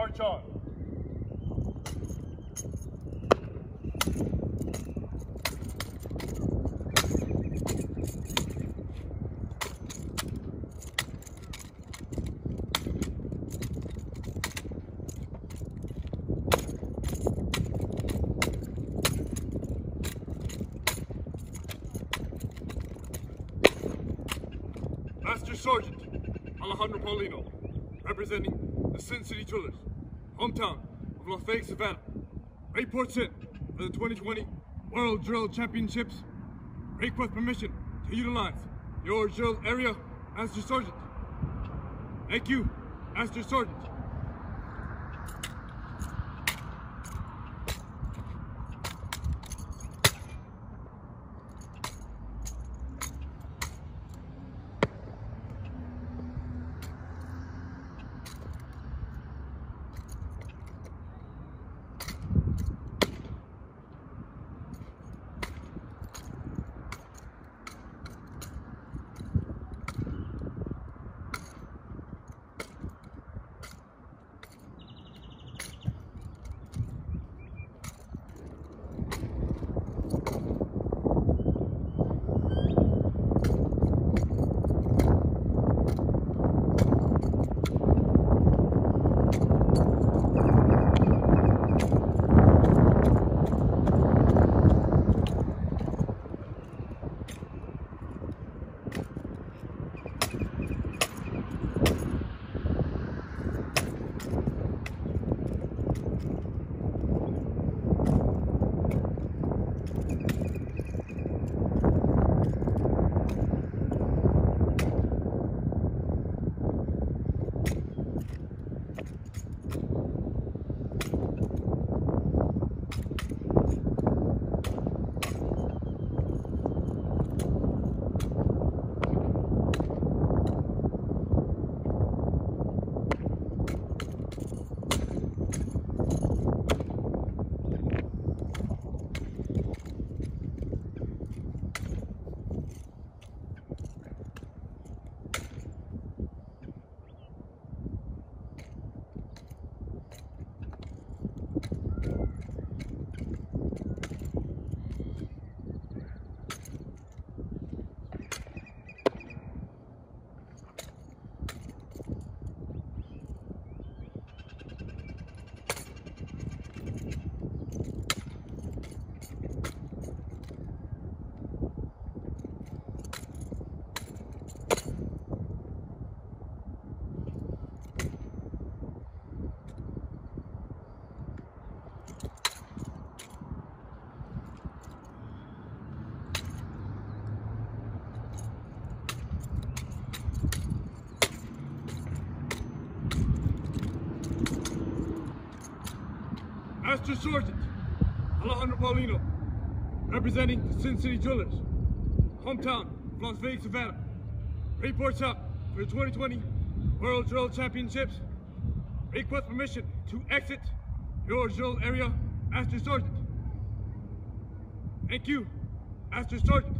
march on. Master Sergeant Alejandro Paulino, representing the Sin City Drillers, hometown of Las Vegas, Nevada, reports in for the 2020 World Drill Championships. Request permission to utilize your drill area, Master Sergeant. Thank you, Master Sergeant. Master Sergeant Alejandro Paulino, representing the Sin City Drillers, hometown of Las Vegas, Nevada, reports out for the 2020 World Drill Championships. Request permission to exit your drill area, Master Sergeant. Thank you, Master Sergeant.